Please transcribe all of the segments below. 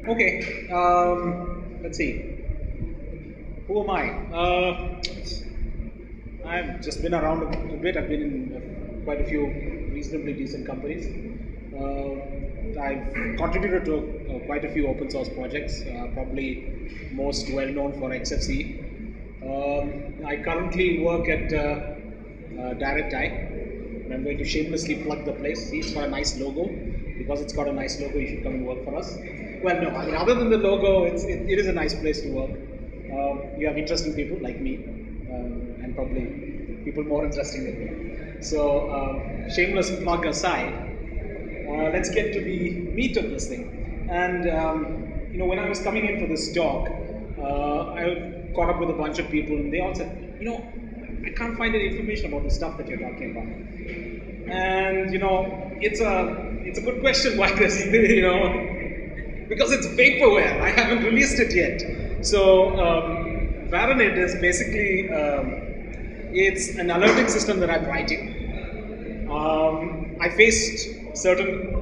Okay, let's see. Who am I? I've just been around a bit. I've been in quite a few reasonably decent companies. I've contributed to quite a few open source projects, probably most well known for XFCE. I currently work at DirectEye. I'm going to shamelessly plug the place. See, it's got a nice logo. Because it's got a nice logo, you should come and work for us. Well, no, I mean, other than the logo, it is a nice place to work. You have interesting people like me, and probably people more interesting than me. So, shameless plug aside, let's get to the meat of this thing. And, when I was coming in for this talk, I caught up with a bunch of people, and they all said, I can't find any information about the stuff that you're talking about. And it's a good question why this, because it's vaporware. I haven't released it yet. So Varanid is basically it's an alerting system that I'm writing. I faced certain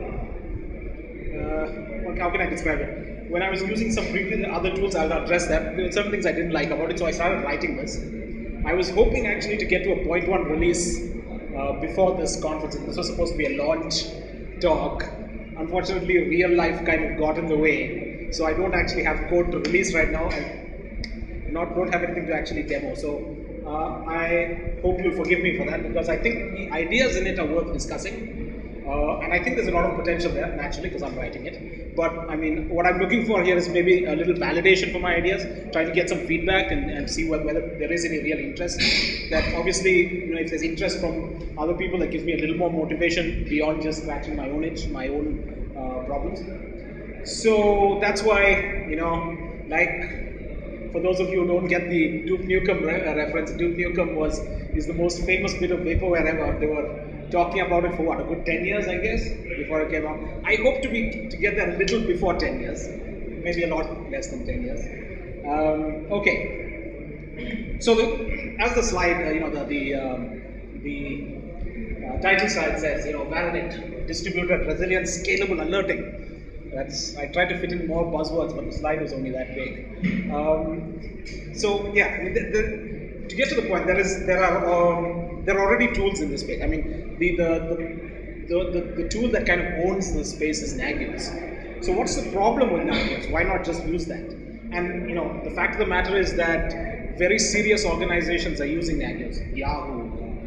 how can I describe it? When I was using some previous other tools, I'll address that. There were certain things I didn't like about it, so I started writing this. I was hoping actually to get to a 0.1 release before this conference. This was supposed to be a launch talk. Unfortunately, real life kind of got in the way, so I don't actually have code to release right now, and don't have anything to actually demo. So I hope you'll forgive me for that, because I think the ideas in it are worth discussing. And I think there's a lot of potential there, naturally, because I'm writing it. But I mean, what I'm looking for here is maybe a little validation for my ideas, trying to get some feedback and see whether there is any real interest. That obviously, if there's interest from other people, that gives me a little more motivation beyond just scratching my own itch, my own problems. So that's why, like, for those of you who don't get the Duke Nukem reference, Duke Nukem is the most famous bit of vaporware ever. They were talking about it for what, a good 10 years, I guess, before it came out. I hope to get there a little before 10 years, maybe a lot less than 10 years. Okay. So as the slide, the title slide says, Varanid, distributed, resilient, scalable alerting. I tried to fit in more buzzwords, but the slide was only that big. So yeah, I mean, to get to the point, there are already tools in this space. I mean, the tool that kind of owns the space is Nagios. So what's the problem with Nagios? Why not just use that? And the fact of the matter is that very serious organizations are using Nagios. Yahoo.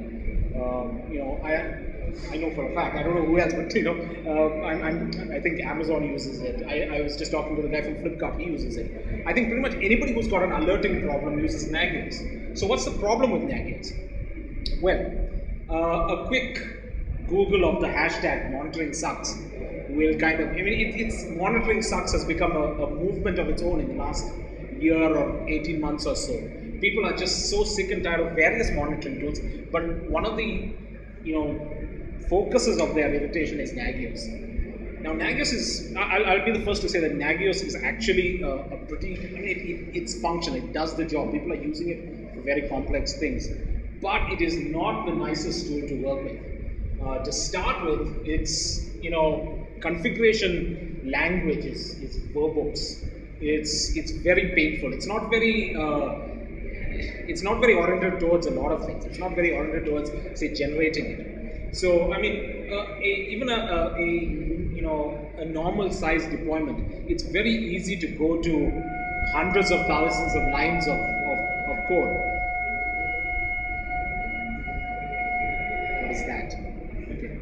I know for a fact. I don't know who else, but I think Amazon uses it. I was just talking to the guy from Flipkart. He uses it. I think pretty much anybody who's got an alerting problem uses Nagios. So what's the problem with Nagios? Well, a quick Google of the hashtag monitoring sucks will kind of. I mean, it's monitoring sucks has become a movement of its own in the last year or 18 months or so. People are just so sick and tired of various monitoring tools, but one of the focuses of their irritation is Nagios. Now, Nagios is, I'll be the first to say that Nagios is actually a pretty, it's functional, it does the job. People are using it for very complex things, but it is not the nicest tool to work with. To start with, its, configuration language is verbose. It's very painful. It's not very oriented towards a lot of things. It's not very oriented towards, say, generating it. So, I mean, even a normal size deployment, it's very easy to go to hundreds of thousands of lines of code. What is that? Okay.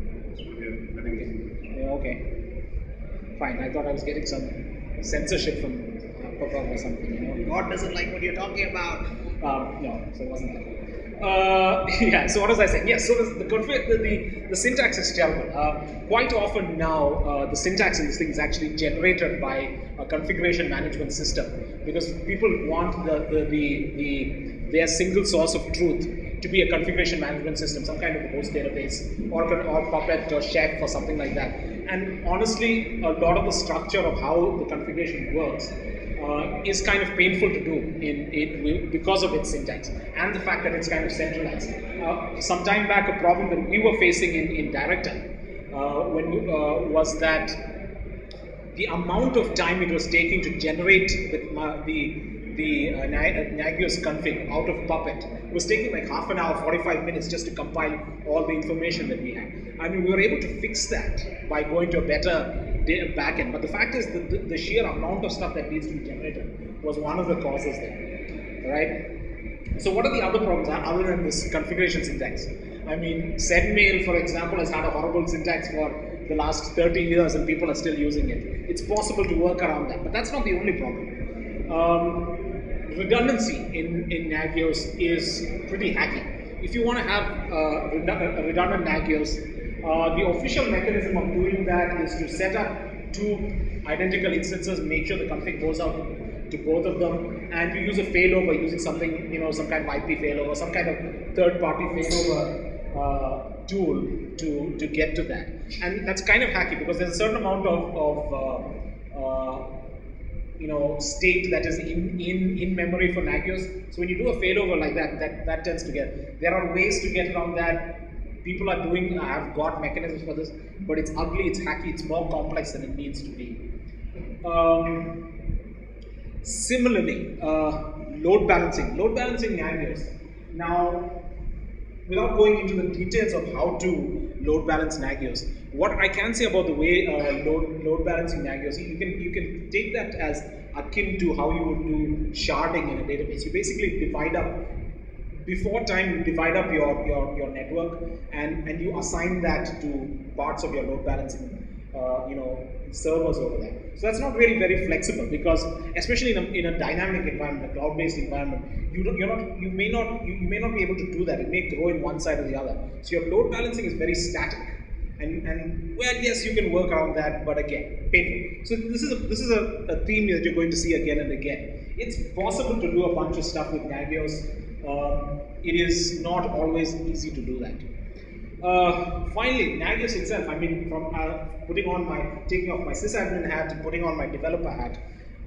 Yeah, okay. Fine. I thought I was getting some censorship from Papa or something. God doesn't like what you're talking about. No, so it wasn't that. Yeah, so what was I saying? Yes, so the syntax is terrible. Quite often now, the syntax in this thing is actually generated by a configuration management system, because people want their single source of truth to be a configuration management system, some kind of host database, or Puppet or Chef or something like that. And honestly, a lot of the structure of how the configuration works is kind of painful to do because of its syntax and the fact that it's kind of centralized. Some time back, a problem that we were facing in DirectEye was that the amount of time it was taking to generate the Nagios config out of Puppet was taking like half an hour, 45 minutes just to compile all the information that we had. I mean, we were able to fix that by going to a better backend. But the fact is that the sheer amount of stuff that needs to be generated was one of the causes there, right? So what are the other problems other than this configuration syntax? I mean, sendmail, for example, has had a horrible syntax for the last 30 years and people are still using it. It's possible to work around that, but that's not the only problem. Redundancy in Nagios is pretty hacky. If you want to have redundant Nagios, the official mechanism of doing that is to set up two identical instances, make sure the config goes out to both of them, and to use a failover using something, some kind of IP failover, some kind of third-party failover tool to get to that. And that's kind of hacky because there's a certain amount of state that is in memory for Nagios. So when you do a failover like that tends to get. There are ways to get around that. People are doing, have got mechanisms for this, but it's ugly, it's hacky, it's more complex than it needs to be. Similarly, load balancing Nagios. Now, without going into the details of how to load balance Nagios, what I can say about the way load balancing Nagios, you can take that as akin to how you would do sharding in a database. You basically divide up, before time you divide up your network and you assign that to parts of your load balancing servers over there. So that's not really very flexible because, especially in a dynamic environment, a cloud-based environment, you may not be able to do that. It may go in one side or the other. So your load balancing is very static. And well, yes, you can work around that, but again, painful. So this is a theme that you're going to see again and again. It's possible to do a bunch of stuff with Nagios. It is not always easy to do that. Finally, Nagios itself, I mean, from taking off my sysadmin hat and putting on my developer hat,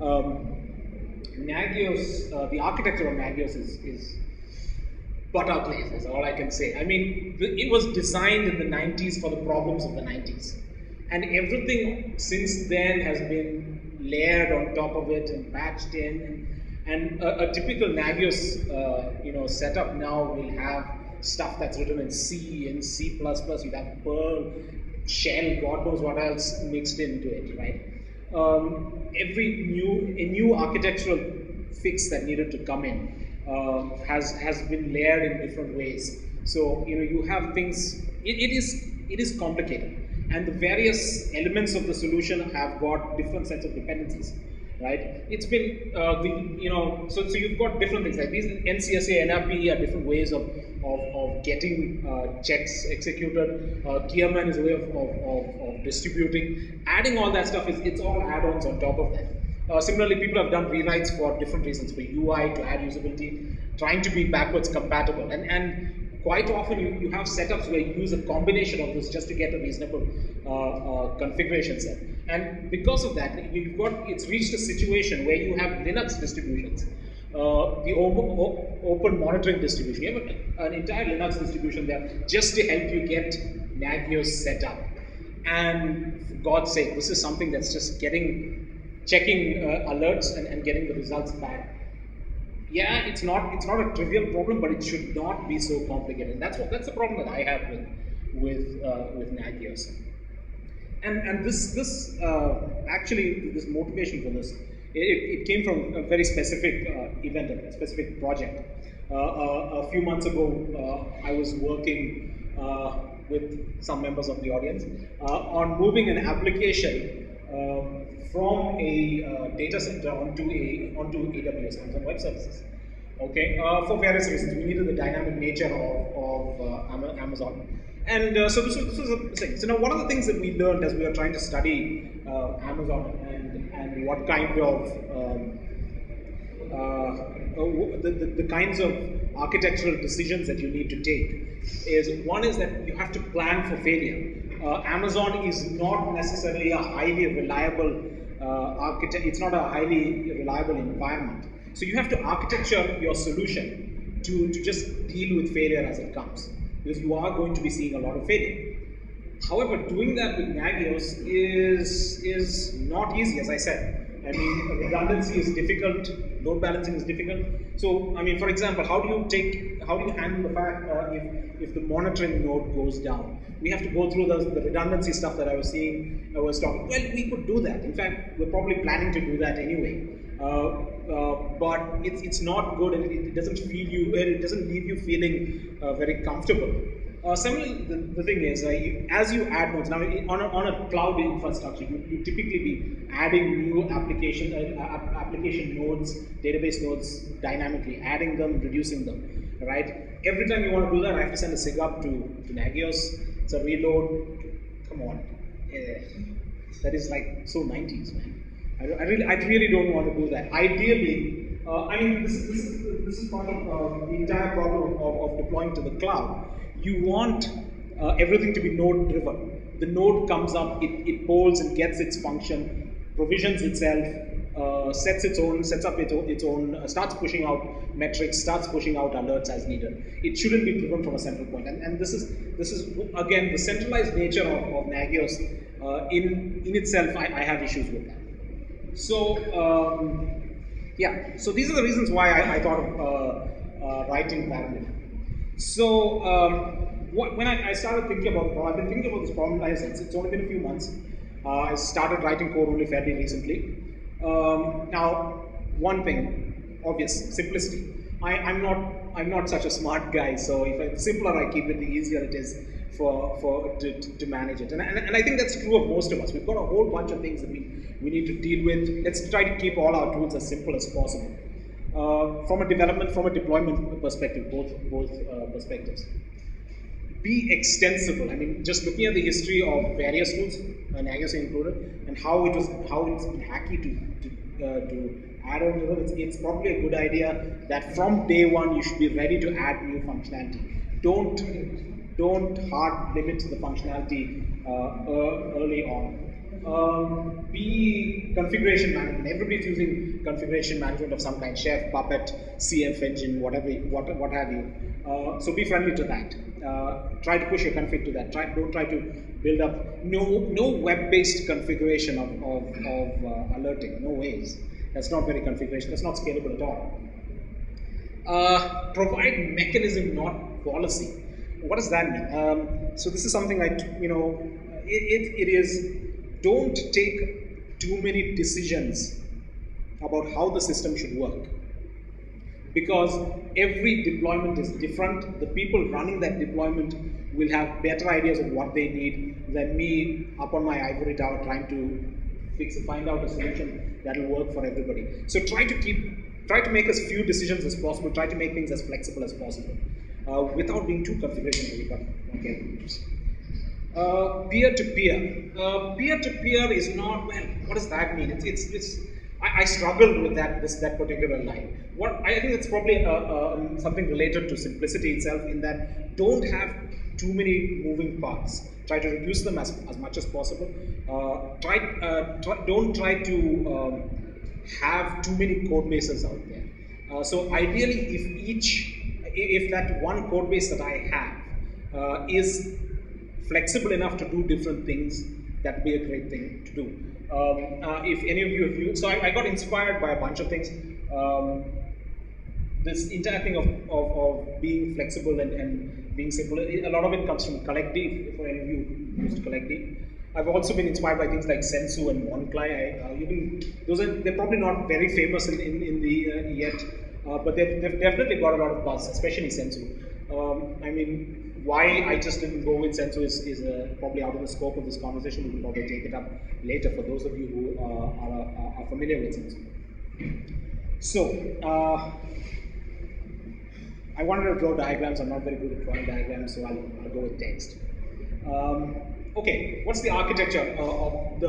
Nagios, the architecture of Nagios is butt ugly, is all I can say. I mean, it was designed in the 90s for the problems of the 90s. And everything since then has been layered on top of it and patched in. And a typical Nagios setup now will have stuff that's written in C and C++, you have Perl, Shell, God knows what else mixed into it, right? A new architectural fix that needed to come in has been layered in different ways. So you have things. It is complicated, and the various elements of the solution have got different sets of dependencies. Right? It's been so you've got different things like these NCSA, NRP are different ways of getting checks executed. Gearman is a way of distributing. Adding all that stuff it's all add-ons on top of that. Similarly, people have done rewrites for different reasons, for UI to add usability, trying to be backwards compatible, and quite often you have setups where you use a combination of this just to get a reasonable configuration set. And because of that, it's reached a situation where you have Linux distributions, the open monitoring distribution. You have an entire Linux distribution there just to help you get Nagios set up. And for God's sake, this is something that's just checking alerts and getting the results back. Yeah, it's not a trivial problem, but it should not be so complicated. And that's the problem that I have with Nagios. And this actually this motivation for this, it came from a very specific event, a specific project. A few months ago, I was working with some members of the audience on moving an application from a data center onto AWS, Amazon Web Services. Okay, for various reasons, we needed the dynamic nature of Amazon. And so this was a thing. So now one of the things that we learned as we were trying to study Amazon and what kind of the kinds of architectural decisions that you need to take is, one is that you have to plan for failure. Amazon is not necessarily a highly reliable it's not a highly reliable environment. So you have to architecture your solution to just deal with failure as it comes, because you are going to be seeing a lot of failure. However, doing that with Nagios is not easy, as I said. I mean, redundancy is difficult, load balancing is difficult. So, I mean, for example, how do you handle the fact if the monitoring node goes down? We have to go through the redundancy stuff that I was talking. Well, we could do that. In fact, we're probably planning to do that anyway. But it's not good, and it doesn't leave you feeling very comfortable. Similarly, the thing is, as you add nodes, now on a cloud infrastructure, you typically be adding new application nodes, database nodes dynamically, adding them, reducing them, right? Every time you want to do that, I have to send a SIG up to Nagios. It's a reload. Come on. That is like so 90s, man. I really don't want to do that. Ideally, I mean, this is part of the entire problem of deploying to the cloud. You want everything to be node driven. The node comes up, it polls and gets its function, provisions itself, sets up its own, starts pushing out metrics, starts pushing out alerts as needed. It shouldn't be driven from a central point. And this is again the centralized nature of Nagios. In itself, I have issues with that. So yeah, so these are the reasons why I thought of writing Paramit. So when I started thinking about the problem, I've been thinking about this problem since it's only been a few months. I started writing code only fairly recently. Now, one thing, obvious, simplicity. I'm not such a smart guy, so if the simpler I keep it, the easier it is to manage it. And I think that's true of most of us. We've got a whole bunch of things that we need to deal with. Let's try to keep all our tools as simple as possible. From a development, from a deployment perspective, both perspectives. Be extensible. I mean, just looking at the history of various tools, Nagios included, and how it's been hacky to add on to them. It's probably a good idea that from day one you should be ready to add new functionality. Don't hard limit the functionality early on. Be configuration management. Everybody's using configuration management of some kind, Chef, Puppet, CF Engine, what have you. So be friendly to that. Try to push your config to that. Don't try to build up no web-based configuration of alerting. No ways. That's not very configuration. That's not scalable at all. Provide mechanism, not policy. What does that mean? So this is something it is. Don't take too many decisions about how the system should work, because every deployment is different. The people running that deployment will have better ideas of what they need than me up on my ivory tower trying to find out a solution that will work for everybody. So try to make as few decisions as possible. Try to make things as flexible as possible without being too configuration heavy. Okay. Peer-to-peer. Peer-to-peer is not, well, what does that mean? I struggled with that particular line. I think it's probably something related to simplicity itself, in that don't have too many moving parts. Try to reduce them as much as possible. Don't try to have too many code bases out there. So ideally, if that one code base that I have is flexible enough to do different things, that would be a great thing to do. If any of you have used, so I got inspired by a bunch of things. This entire thing of being flexible and being simple, a lot of it comes from CollectD, for any of you who used CollectD. I've also been inspired by things like Sensu and Moncli. They're probably not very famous in the yet, but they've definitely got a lot of buzz, especially Sensu. I mean, why I just didn't go with Sensu is probably out of the scope of this conversation. We can probably take it up later for those of you who are familiar with Sensu. So, I wanted to draw diagrams. I'm not very good at drawing diagrams, so I'll go with text. Okay, what's the architecture of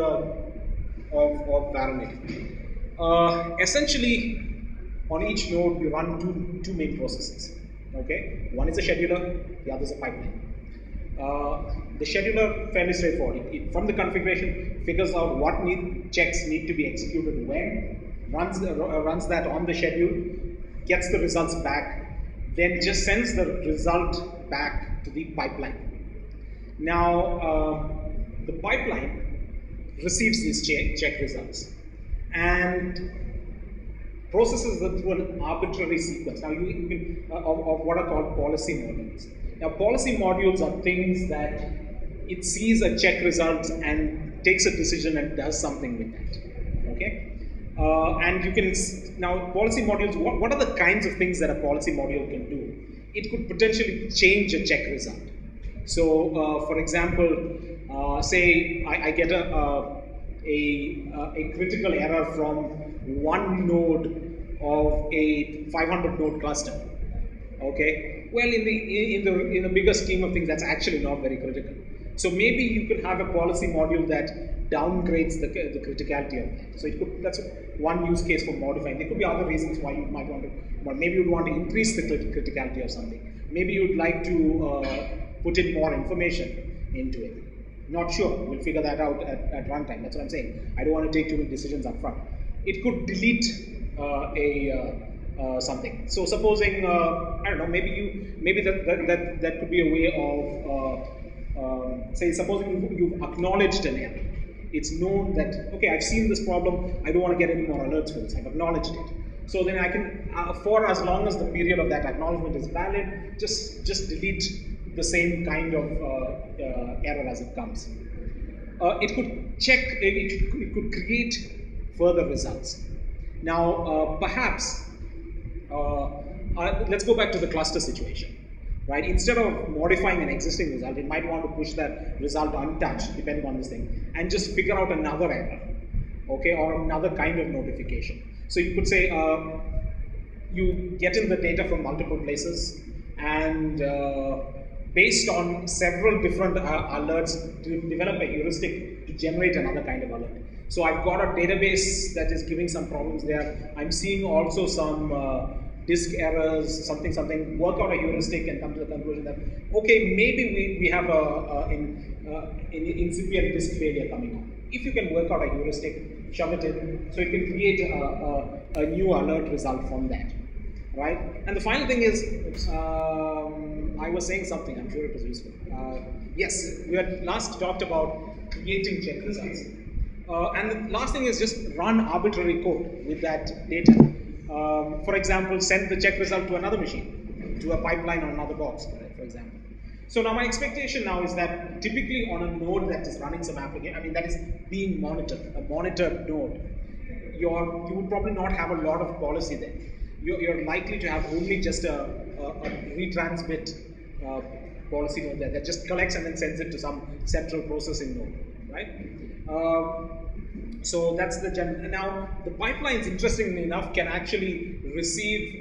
Paramit? Essentially, on each node, you run two main processes. Okay, one is a scheduler, the other is a pipeline. The scheduler, fairly straightforward. It from the configuration, figures out what checks need to be executed when, runs that on the schedule, gets the results back, then just sends the result back to the pipeline. Now, the pipeline receives these check results and processes them through an arbitrary sequence. Now, you can, of what are called policy modules. Now, policy modules are things that it sees a check result and takes a decision and does something with that. Okay? And you can, now policy modules, what are the kinds of things that a policy module can do? It could potentially change a check result. So, for example, say I get a critical error from one node of a 500 node cluster. Okay. Well, in the bigger scheme of things, that's actually not very critical. So maybe you could have a policy module that downgrades the criticality of that. So that's one use case for modifying. There could be other reasons why you might want to. Well, maybe you'd want to increase the criticality of something. Maybe you'd like to put in more information into it. Not sure. We'll figure that out at runtime. That's what I'm saying. I don't want to take too many decisions up front. It could delete something. So supposing I don't know. Maybe that could be a way of say supposing you've acknowledged an error. It's known that okay, I've seen this problem. I don't want to get any more alerts for this. I've acknowledged it. So then I can, for as long as the period of that acknowledgement is valid, just delete the same kind of error as it comes. It could check, it could create further results. Now, perhaps, let's go back to the cluster situation, right? Instead of modifying an existing result, it might want to push that result untouched, depending on this thing, and just figure out another error, okay, or another kind of notification. So you could say, you get in the data from multiple places, and based on several different alerts, to develop a heuristic to generate another kind of alert. So I've got a database that is giving some problems there. I'm seeing also some disk errors, something, work out a heuristic and come to the conclusion that, okay, maybe we have an incipient disk failure coming on. If you can work out a heuristic, shove it in, so you can create a new alert result from that, right? And the final thing is, I was saying something, I'm sure it was useful. Yes, we had last talked about creating check results. And the last thing is just run arbitrary code with that data. For example, send the check result to another machine, to a pipeline on another box, for example. So now my expectation now is that typically on a node that is running some application, I mean that is being monitored, a monitored node, you would probably not have a lot of policy there. You're likely to have only just a retransmit policy node there that just collects and then sends it to some central processing node, right? So that's the general. Now the pipelines, interestingly enough, can actually receive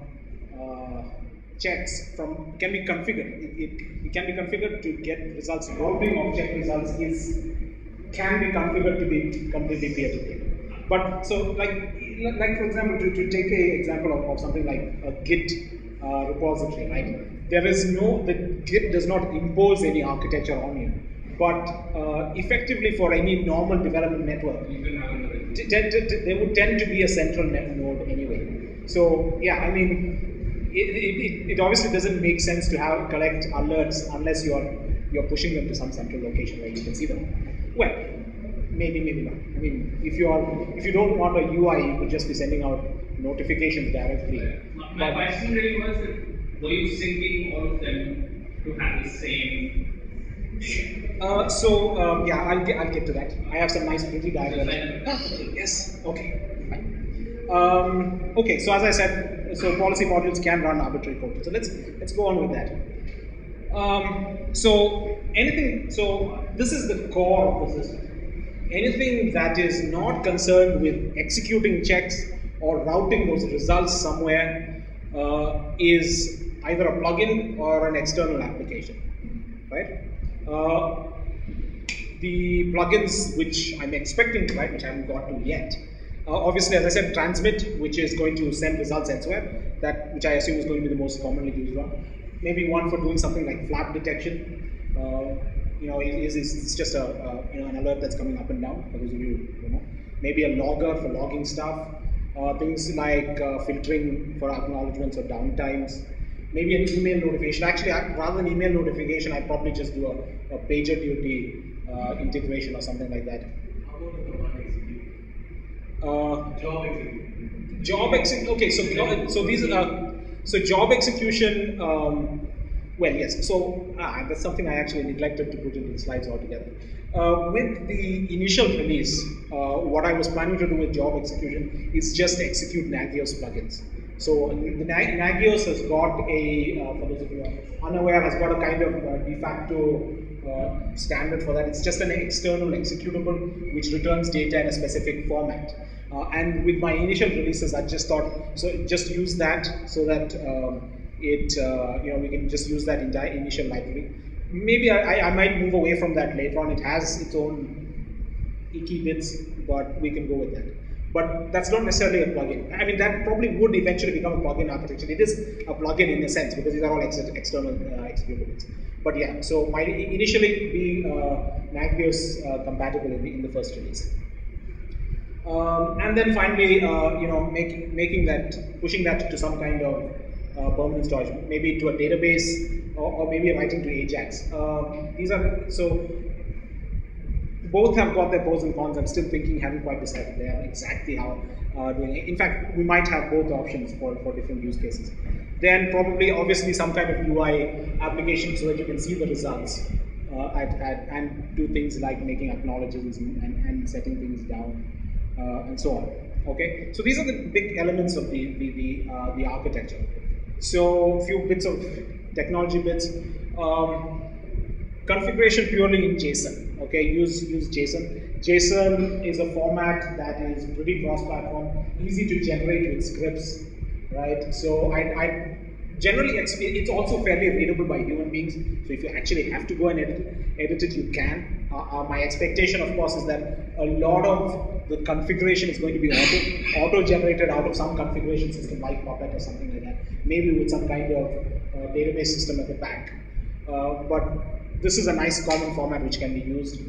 checks from, can be configured. It can be configured to get results. Routing of check results can be configured to be completely peer-to-peer. But so like for example, to take an example of something like a Git repository, right? The Git does not impose any architecture on you. But effectively, for any normal development network, there would tend to be a central node anyway. So yeah, I mean, it obviously doesn't make sense to collect alerts unless you're pushing them to some central location where you can see them. Well, maybe not. I mean, if you don't want a UI, you could just be sending out notifications directly. My question really was, were you syncing all of them to have the same? Yeah, I'll get to that. I have some nice pretty diagrams. Yes. Okay. Fine. Okay. So as I said, so policy modules can run arbitrary code. So let's go on with that. So this is the core of the system. Anything that is not concerned with executing checks or routing those results somewhere is either a plugin or an external application, right? The plugins which I'm expecting to write, which I haven't got to yet, obviously, as I said, transmit, which is going to send results elsewhere, which I assume is going to be the most commonly used one. Maybe one for doing something like flap detection. It's just an alert that's coming up and down, for those of you who know. Maybe a logger for logging stuff. Things like filtering for acknowledgements or downtimes. maybe an email notification. Actually, rather than email notification, I'd probably just do a PagerDuty integration or something like that. How about the command execute? Job execute. Job execute. Okay, so these are so job execution. Well, yes. So that's something I actually neglected to put into the slides altogether. With the initial release, what I was planning to do with job execution is just execute Nagios plugins. So the Nagios has got a, for those of you who are unaware, has got a kind of de facto standard for that. It's just an external executable which returns data in a specific format. And with my initial releases, I just thought, so just use that so that we can just use that entire initial library. Maybe I might move away from that later on. It has its own icky bits, but we can go with that. But that's not necessarily a plugin. I mean, that probably would eventually become a plugin architecture. It is a plugin in a sense because these are all external executables. But yeah, so might initially be Nagios compatible in the first release. And then finally, making that, pushing that to some kind of permanent storage, maybe to a database or maybe writing to Ajax. These are so. Both have got their pros and cons. I'm still thinking, haven't quite decided there exactly how doing it. In fact, we might have both options for different use cases. Then probably, obviously, some kind of UI application so that you can see the results and do things like making acknowledgements and setting things down and so on. Okay, so these are the big elements of the architecture. So a few bits of technology bits. Configuration purely in JSON. Okay, use JSON. JSON is a format that is pretty cross-platform, easy to generate with scripts, right? So I generally it's also fairly readable by human beings. So if you actually have to go and edit it, you can. My expectation, of course, is that a lot of the configuration is going to be auto-generated out of some configuration system like Puppet or something like that. Maybe with some kind of database system at the back. But this is a nice common format which can be used.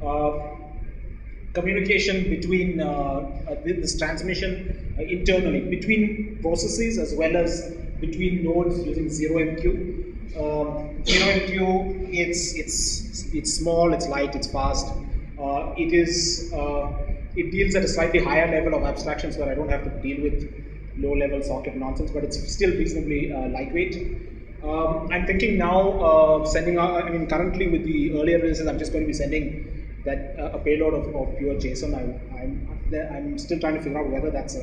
Communication between this transmission internally between processes as well as between nodes using ZeroMQ. ZeroMQ, it's small, it's light, it's fast. It deals at a slightly higher level of abstraction, so that I don't have to deal with low-level socket nonsense, but it's still reasonably lightweight. I'm thinking now sending out, I mean, currently with the earlier releases, I'm just going to be sending that a payload of pure JSON. I'm still trying to figure out whether that's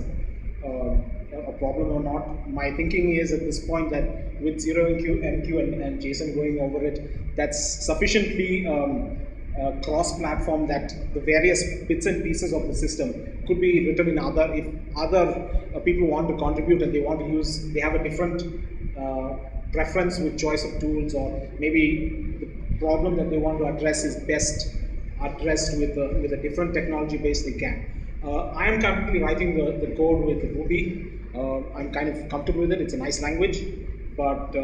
a problem or not. My thinking is at this point that with ZeroMQ and JSON going over it, that's sufficiently cross-platform that the various bits and pieces of the system could be written in other, if other people want to contribute and they want to use, they have a different preference with choice of tools, or maybe the problem that they want to address is best addressed with a different technology base, they can. I am currently writing the code with Ruby. I'm kind of comfortable with it. It's a nice language, but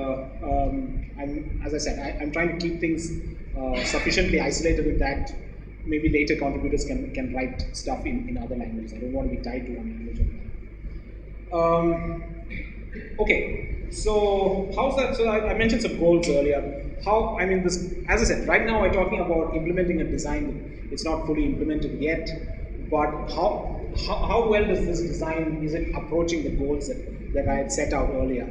as I said, I'm trying to keep things sufficiently isolated with that. Maybe later contributors can write stuff in other languages. I don't want to be tied to one language. Okay, so how's that? So I mentioned some goals earlier. How, I mean, this, as I said, right now we're talking about implementing a design. It's not fully implemented yet, but how well does this design, is it approaching the goals that I had set out earlier?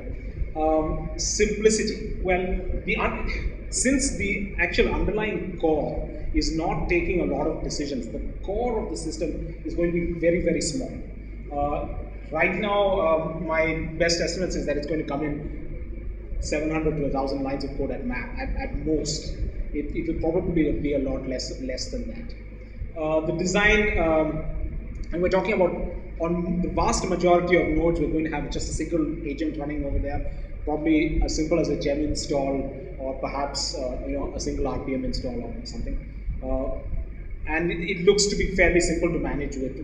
Simplicity. Well, since the actual underlying core is not taking a lot of decisions, the core of the system is going to be very, very small. Right now, my best estimates is that it's going to come in 700 to 1,000 lines of code at most. It will probably be a lot less than that. The design, and we're talking about, on the vast majority of nodes, we're going to have just a single agent running over there, probably as simple as a gem install, or perhaps a single RPM install or something. And it looks to be fairly simple to manage with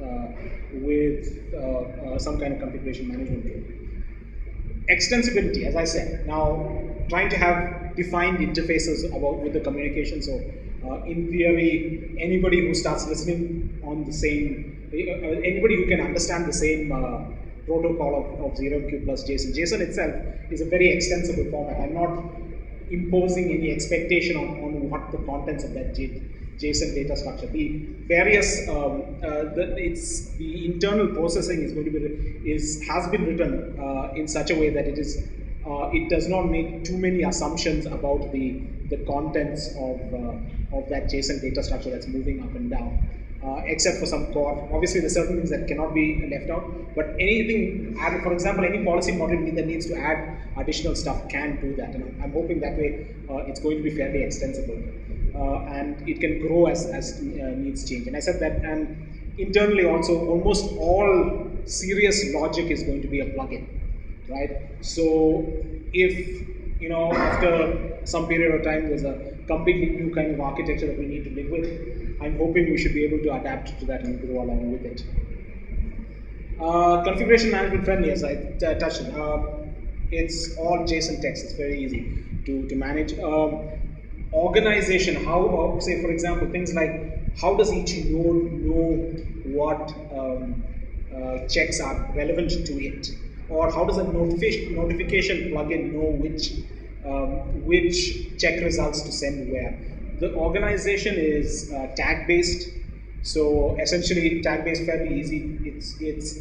some kind of configuration management tool. Extensibility, as I said, now trying to have defined interfaces with the communication. So in theory, anybody who starts listening on the same, anybody who can understand the same protocol of 0MQ plus JSON. JSON itself is a very extensible format. I'm not imposing any expectation on what the contents of that JSON data structure. The various the internal processing is going to be has been written in such a way that it does not make too many assumptions about the contents of that JSON data structure that's moving up and down. Except for some core. Obviously, there are certain things that cannot be left out, but anything added, for example, any policy model that needs to add additional stuff can do that. And I'm hoping that way it's going to be fairly extensible. And it can grow as needs change. And I said that, and internally also, almost all serious logic is going to be a plugin, right? So if, after some period of time, there's a completely new kind of architecture that we need to live with, I'm hoping we should be able to adapt to that and grow along with it. Configuration management friendly, as I touched on. It's all JSON text. It's very easy to manage. Organization, how, say for example, things like how does each node know what checks are relevant to it? Or how does a notification plugin know which check results to send where? The organization is tag-based, so essentially tag-based fairly easy. It's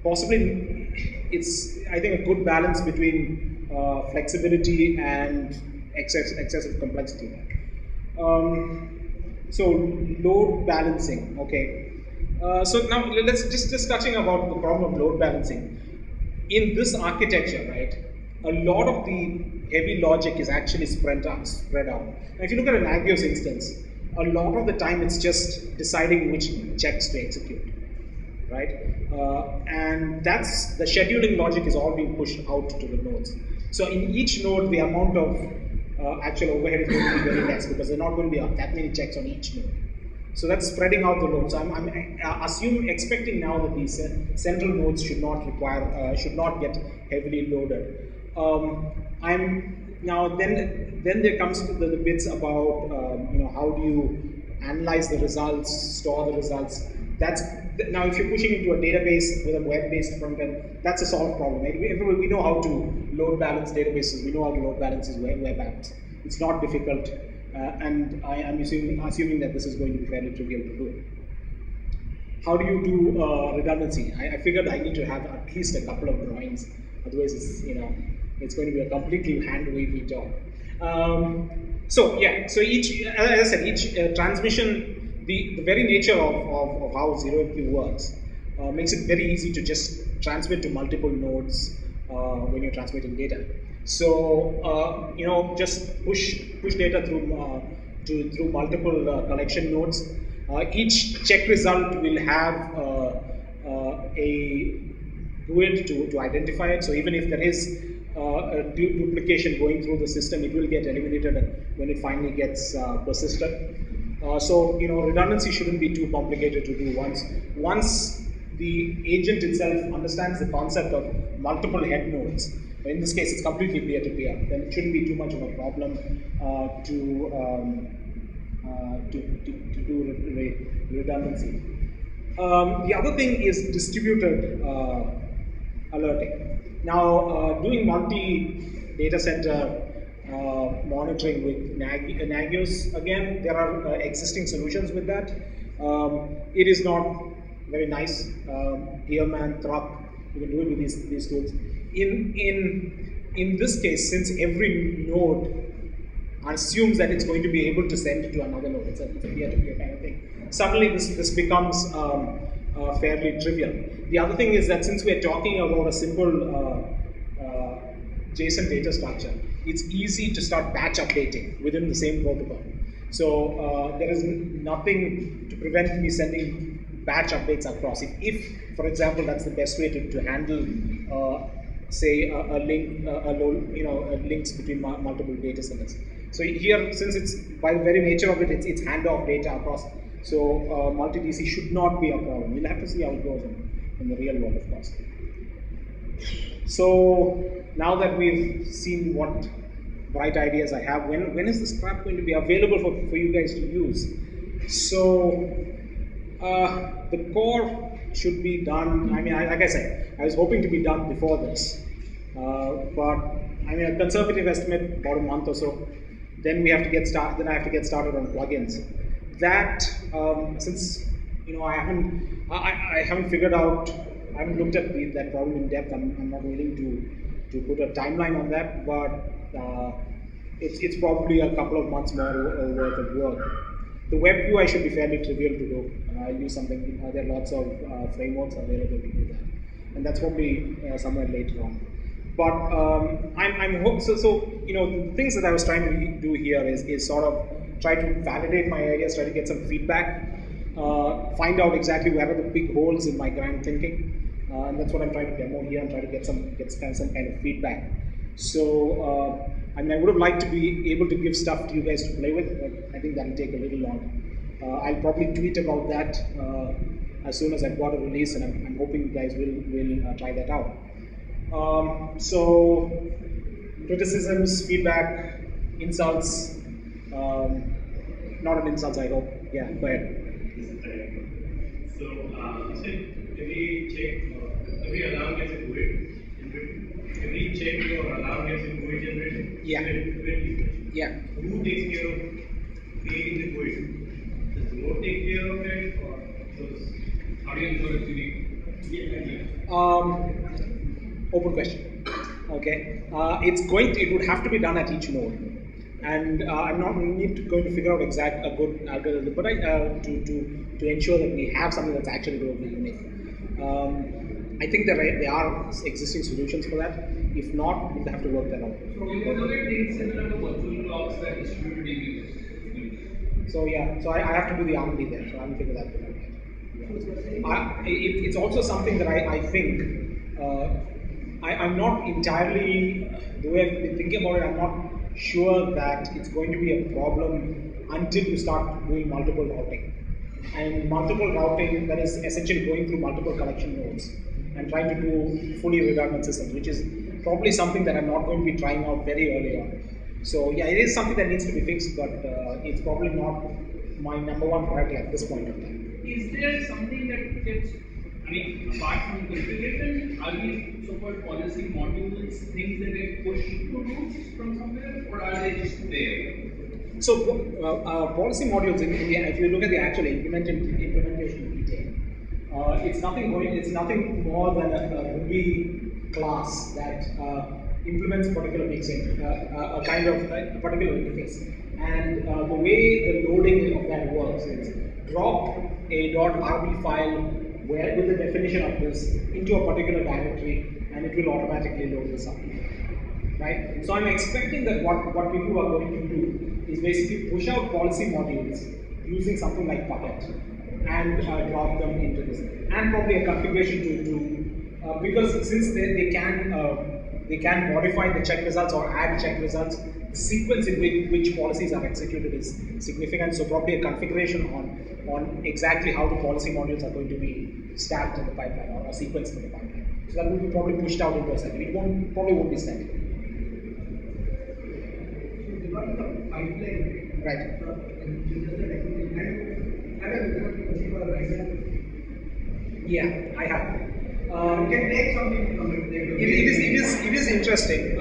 I think a good balance between flexibility and excessive complexity. So load balancing, okay. So now let's just touching about the problem of load balancing. In this architecture, right, a lot of the heavy logic is actually spread out. Now, if you look at a Nagios instance, a lot of the time it's just deciding which checks to execute, right? And that's the scheduling logic is all being pushed out to the nodes. So in each node, the amount of actual overhead is going to be very less because there are not going to be that many checks on each node. So that's spreading out the load. So I'm expecting now that these central nodes should not get heavily loaded. Then there comes to the bits about how do you analyze the results, store the results. Now if you're pushing into a database with a web-based front end, that's a solved problem. We know how to load balance databases. We know how to load balance web apps. It's not difficult, and I'm assuming that this is going to be fairly trivial to do. How do you do redundancy? I figured I need to have at least a couple of drawings. Otherwise, it's going to be a completely hand-wavy job. So each, as I said, each transmission, the very nature of how 0MQ works makes it very easy to just transmit to multiple nodes when you're transmitting data. So just push data through multiple collection nodes. Each check result will have a GUID to identify it. So even if there is a duplication going through the system, it will get eliminated when it finally gets persisted. So redundancy shouldn't be too complicated to do. Once the agent itself understands the concept of multiple head nodes, in this case it's completely peer-to-peer, then it shouldn't be too much of a problem to do redundancy. The other thing is distributed alerting. Now, doing multi-data center monitoring with Nagios, again, there are existing solutions with that. It is not very nice. Gearman, Truck, you can do it with these tools. In this case, since every node assumes that it's going to be able to send it to another node, it's a peer-to-peer kind of thing, suddenly this becomes fairly trivial. The other thing is that since we're talking about a simple JSON data structure, it's easy to start batch updating within the same protocol. So there is nothing to prevent me sending batch updates across. If for example, that's the best way to handle, say, a links between multiple data centers. So here, since it's by the very nature of it, it's handoff data across. So multi-DC should not be a problem. We'll have to see how it goes in the real world, of course. So now that we've seen what bright ideas I have, when is this crap going to be available for you guys to use? So the core should be done. I mean, like I said, I was hoping to be done before this, but I mean, a conservative estimate about a month or so. Then we have to get started. Then I have to get started on plugins. That since I haven't figured out. I haven't looked at that problem in depth. I'm not willing to put a timeline on that, but it's probably a couple of months more worth of work. The web UI should be fairly trivial to do. I'll use something. There are lots of frameworks available to do that, and that's probably somewhere later on. But I'm hoping. So the things that I was trying to do here is sort of try to validate my ideas, try to get some feedback, find out exactly where are the big holes in my grand thinking. And that's what I'm trying to demo here and try to get some kind of feedback. So I mean, I would have liked to be able to give stuff to you guys to play with, but I think that'll take a little long. I'll probably tweet about that as soon as I've got a release, and I'm hoping you guys will try that out. So criticisms, feedback, insults, not an insults, I hope. Yeah, go ahead. So you said every alarm gets a GUID. Every check your alarm gets a GUID generation. Yeah. Yeah. Who takes care of creating the GUID? Does the node take care of it, or how do you ensure it's unique? Open question. Okay. It would have to be done at each node. And I'm not going to figure out a good algorithm, but to ensure that we have something that's actually really unique. I think there are existing solutions for that. If not, we'll have to work that out. So you look at things similar to virtual clocks that distributed DBs. So yeah, so I have to do the R&D there. So I haven't figured that out yet. It's also something that I think I'm not entirely the way I've been thinking about it. I'm not sure that it's going to be a problem until you start doing multiple routing. And multiple routing, that is essentially going through multiple collection nodes and trying to do fully redundant systems, which is probably something that I'm not going to be trying out very early on. So yeah, it is something that needs to be fixed, but it's probably not my number one priority at this point of time. Is there something that gets, I mean, apart from configuration, are these so-called policy modules things that get pushed to routes from somewhere, or are they just there? So policy modules, if you look at the actual implementation detail, it's nothing more than a Ruby class that implements a particular mixing, a particular interface. And the way the loading of that works is drop a .rb file with the definition of this into a particular directory, and it will automatically load this up. Right? So I'm expecting that what people are going to do is basically push out policy modules using something like Puppet and drop them into this, and probably a configuration to because since they can modify the check results or add check results, the sequence in which policies are executed is significant. So probably a configuration on exactly how the policy modules are going to be stacked in the pipeline or sequenced in the pipeline. So that will be probably pushed out into a second. It probably won't be static. Right. Yeah, I have. Can take something from it. It is interesting.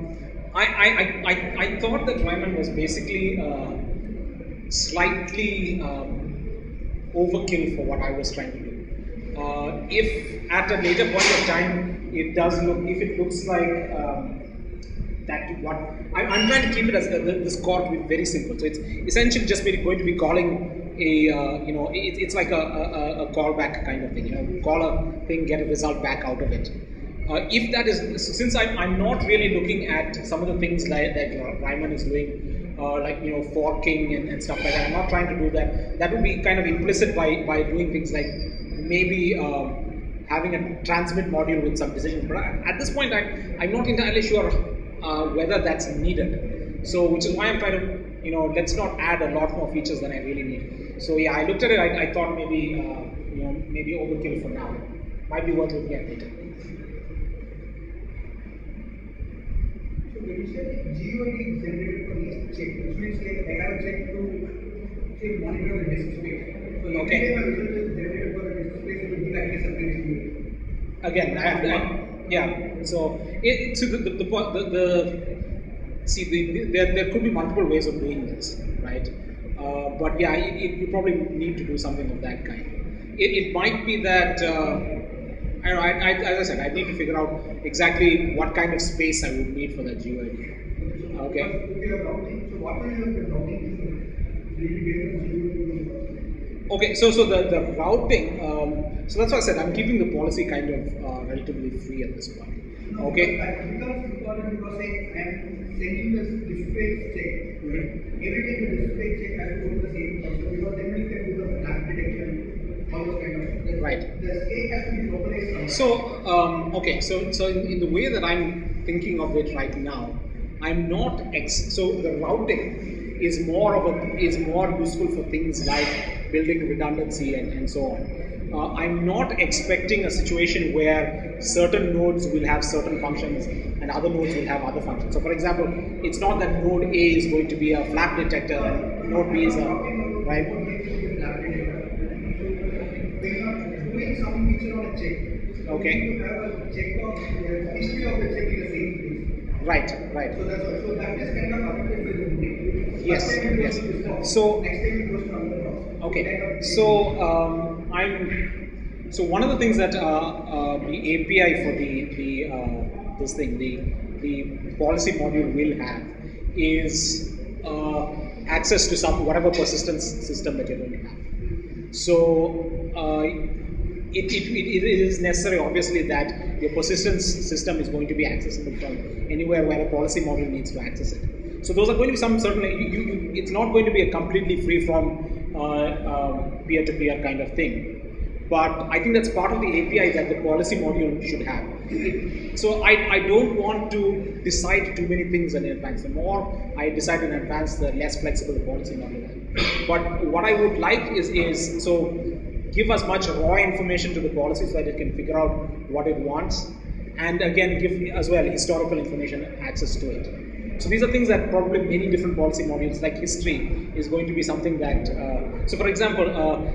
I thought that Ryman was basically slightly overkill for what I was trying to do. If at a later point of time if it looks like that what I'm trying to keep it as this core to be very simple. So it's essentially just going to be calling it's like a callback kind of thing. Call a thing, get a result back out of it. If that is, since I'm not really looking at some of the things like Ryman is doing, like forking and stuff like that. I'm not trying to do that. That would be kind of implicit by doing things like maybe having a transmit module with some decisions. But at this point, I'm not entirely sure whether that's needed. So, which is why I'm trying to, let's not add a lot more features than I really need. So yeah, I looked at it. I thought maybe, maybe overkill for now. Might be worth looking at later. So when you say GUID is generated for each check, which means like I have a check to say monitor the disk space. So every time a result is generated for the disk space, it will be like this Again, yeah. So, so there could be multiple ways of doing this, right? But yeah, you probably need to do something of that kind. It might be that I don't know. As I said, I need to figure out exactly what kind of space I would need for that GUID. Okay. If you are routing, so what will your routing is? Will you be able to Okay, so the routing, so that's why I said I'm keeping the policy kind of relatively free at this point. No, Okay. that becomes important because say I'm sending this display check. Every time the display check has to go to the same person because then we can do the attack detection, all those kind of stuff. Right. The state has to be localized somewhere. So okay, so in the way that I'm thinking of it right now, I'm not so the routing is more useful for things like building redundancy and so on. I'm not expecting a situation where certain nodes will have certain functions and other nodes will have other functions. So for example, it's not that node A is going to be a flap detector and node B is a right. When you are doing some feature on a check, Okay. you have a check of the history of the check in the same place. Right. So that is kind of affected with the routing. Yes, First time it goes yes. to this box, So- next time it goes to another box. Okay, so so one of the things that the API for the policy module will have is access to whatever persistence system that you're going to have. So it is necessary, obviously, that your persistence system is going to be accessible from anywhere where a policy module needs to access it. So those are going to be some certain. It's not going to be a completely free from peer-to-peer kind of thing. But I think that's part of the API that the policy module should have. So I don't want to decide too many things in advance. The more I decide in advance, the less flexible the policy module is. But what I would like is so give as much raw information to the policy so that it can figure out what it wants, and again give as well historical information access to it. So these are things that probably many different policy modules, like history, is going to be something that. So for example,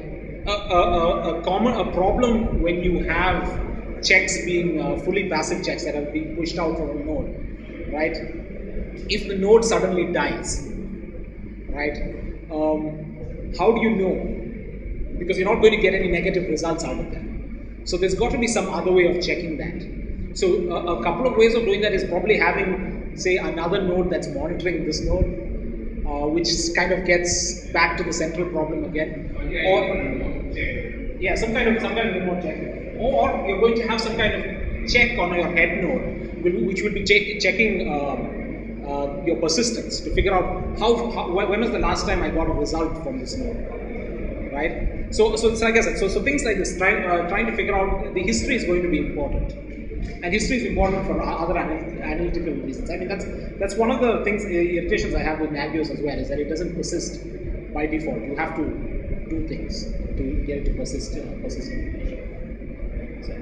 a problem when you have checks being fully passive checks that are being pushed out from a node, right? If the node suddenly dies, right? How do you know? Because you're not going to get any negative results out of that. So there's got to be some other way of checking that. So a couple of ways of doing that is probably having, say, another node that's monitoring this node, which kind of gets back to the central problem again. Or some kind of remote check. Or you're going to have some kind of check on your head node, which will be checking your persistence to figure out when was the last time I got a result from this node, right? So it's like I said, so things like this, trying to figure out the history is going to be important, and history is important for other analytical reasons. I mean that's one of the things irritations I have with Nagios as well, is that it doesn't persist by default. You have to do things to get it to persist. So.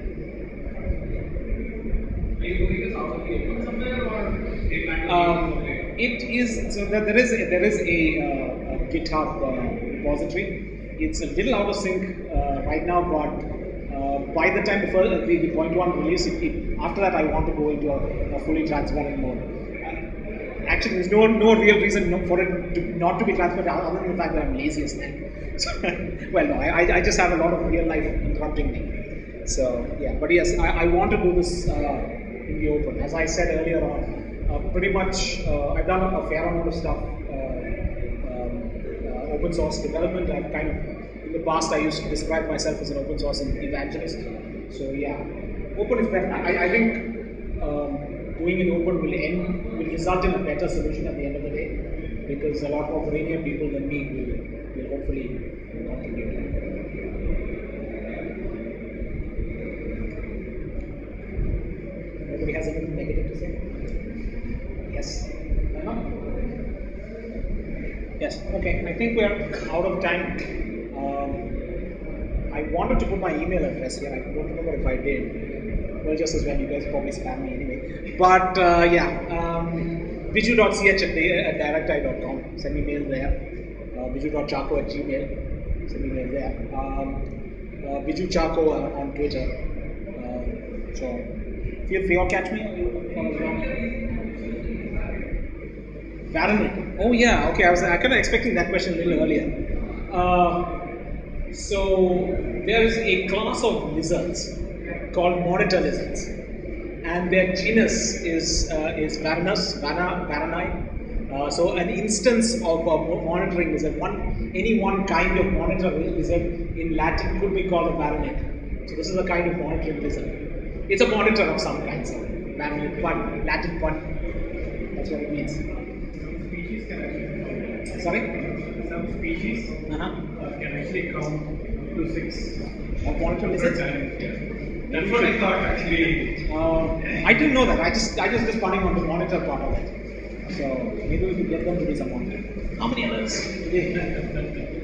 Are you doing this out of the open somewhere, or they plan to it is so that there is a GitHub repository. It's a little out of sync right now, but by the time the 0.1 release, after that I want to go into a fully transparent mode. Actually, there's no real reason for it not to be transparent other than the fact that I'm lazy as hell. So, well, no, I just have a lot of real life interrupting me. So yeah, but yes, I want to do this in the open. As I said earlier on, pretty much I've done a fair amount of stuff. Open source development. I've kind of, in the past, I used to describe myself as an open source evangelist. So yeah, open is better. I think doing it open will result in a better solution at the end of the day, because a lot more brainier people than me will hopefully contribute. Anybody has anything negative to say? Yes. No? Yes, okay, I think we're out of time. I wanted to put my email address here, I don't remember if I did. Well, just as well, you guys probably spam me anyway. But biju.ch@directi.com, send me mail there. biju.chako@gmail, send me mail there. Biju Chako on Twitter. So feel free or catch me. Varanite. Oh yeah, okay. I kind of expecting that question a little earlier. So there is a class of lizards called monitor lizards, and their genus is Varanite. So an instance of a monitoring lizard, any one kind of monitor lizard in Latin could be called a varanite. So this is a kind of monitoring lizard. It's a monitor of some kind, so varanite pun, Latin pun. That's what it means. Species can actually Sorry? some species can actually count to 6. Of monitor lizards? That's what I thought actually. I didn't know that. I just punning on the monitor part of it. So maybe we could get them to do some monitoring. How many others?